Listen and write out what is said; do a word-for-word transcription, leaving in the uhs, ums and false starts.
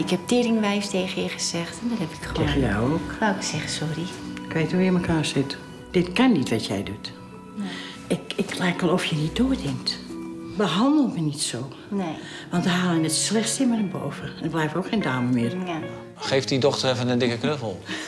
Ik heb teringwijs tegen je gezegd en dat heb ik gewoon... Tegen jou ook? Wou ik zeggen, sorry. Ik weet hoe je in elkaar zit. Dit kan niet wat jij doet. Nee. Ik, ik lijk wel of je niet doordenkt. Behandel me niet zo. Nee. Want dan halen het slechtste in me naar boven. En er blijft ook geen dame meer. Ja. Geef die dochter even een dikke knuffel.